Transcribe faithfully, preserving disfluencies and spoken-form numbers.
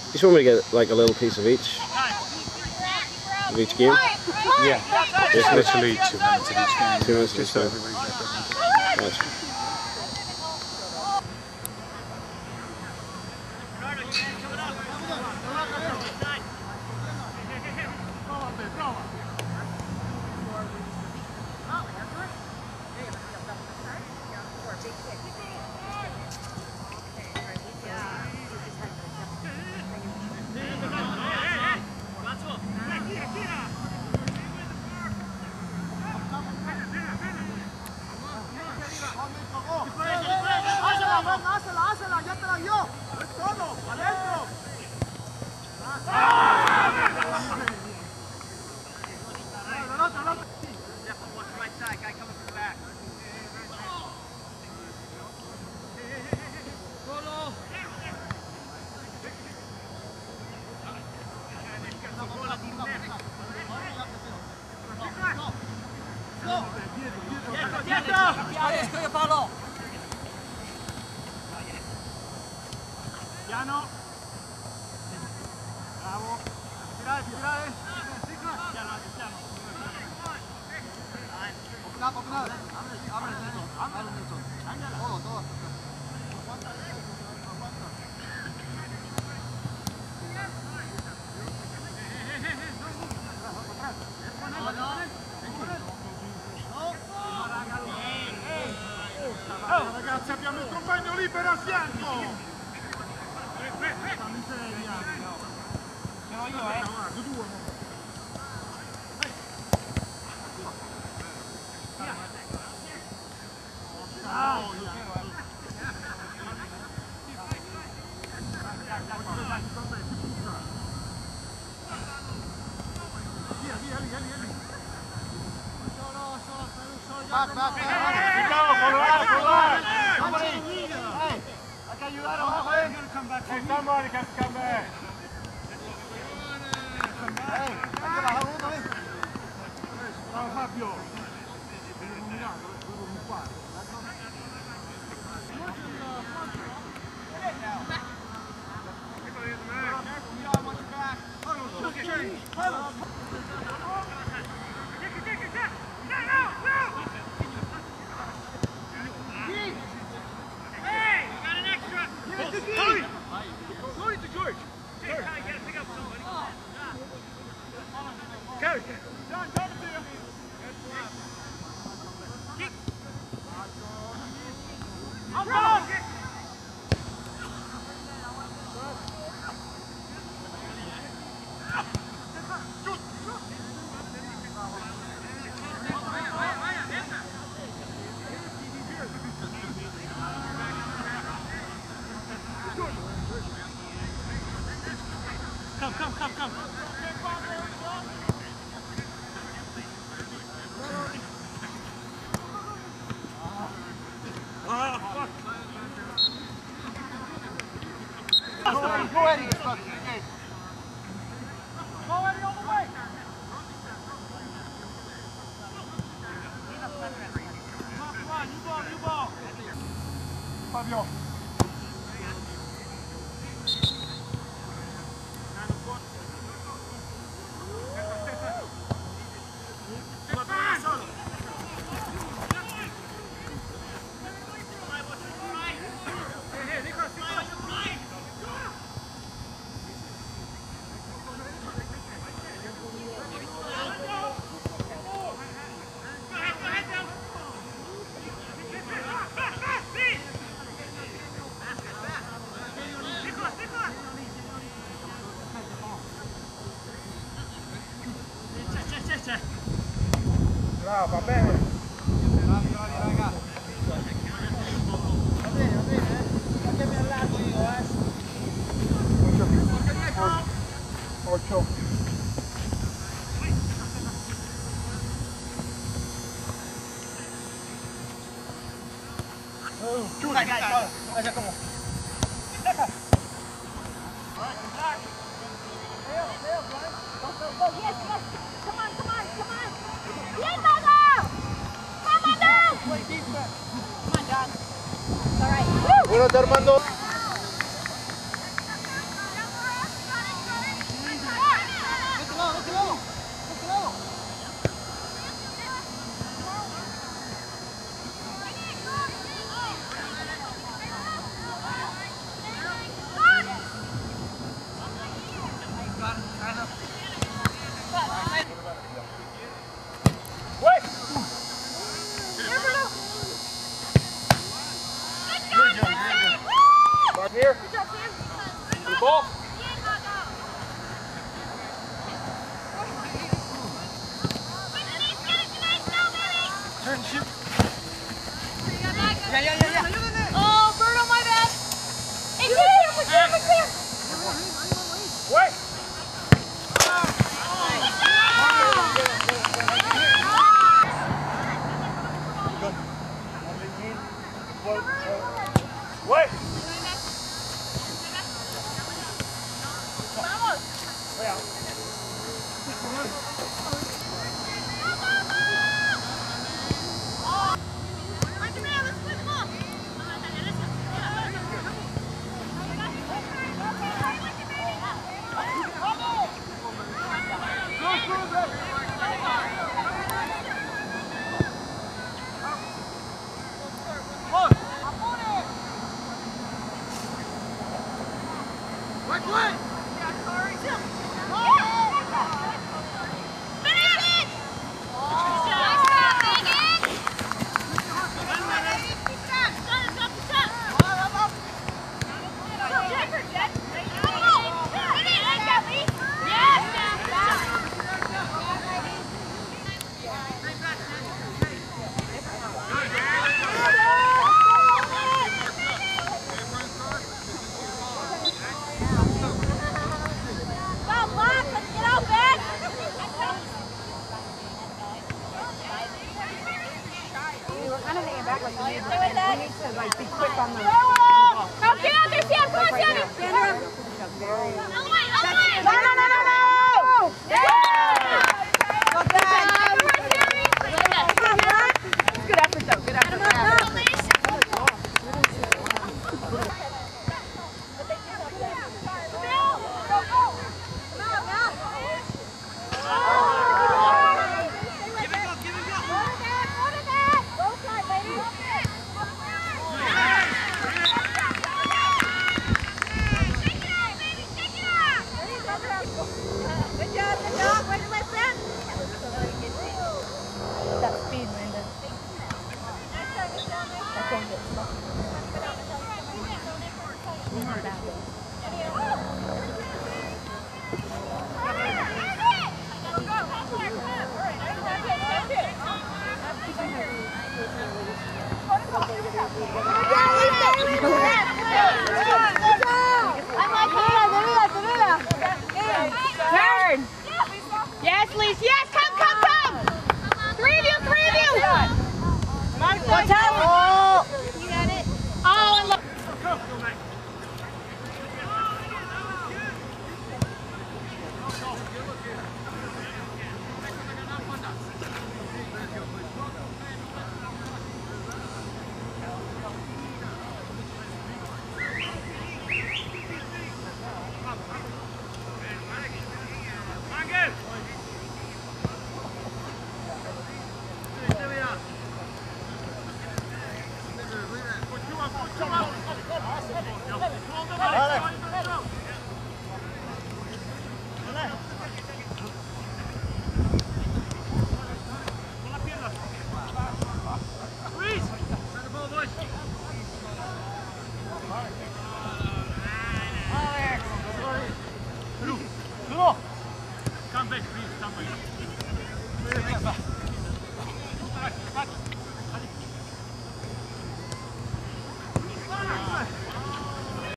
Just want me to get like a little piece of each, of each game? Yeah, it's literally two minutes of each game. Two minutes of just each so game. everybody's represented. Gotcha. Piano. Bravo. Tirare, tirare. Piano, piano. Open up, open up. Abre, abre, abre. Todo, todo. Oh, ragazzi, abbiamo il compagno libero a fianco! Sono io, eh! Via, via, via, via! Back, back, back! Hay que ayudar abajo, eh. Hey, somebody has to come back. Hey, hay que bajar uno también. Bravo, Fabio. Come, come, come, come. Ah, fuck. Go, Eddie, go, Eddie. Go, Eddie, all the way. Come on, you ball, you ball. Fabio. Bravo, va bene. Bravi, bravi, raga. Va bene, va bene, eh. Perché mi allargo io, eh. Ocho. Giù, dai, dai, dai. Dai, Giacomo. Oh, yes, yes. Come on, come on, come on. Yes, Bogo! Come on, down! Come on, John. It's all right. Woo! Uno, Armando. Here. Good job, Sam. The ball. Turn and shoot. Yeah, yeah, yeah, yeah. Oh, Birdo, my bad. Hey, clear, clear, clear, clear. Wait. Wait. Turn. Yes, Lise. Yes, come, come, come. Three of you, three of you. Watch out. Oh. You got it. Oh, and look. Come back, please. Come back.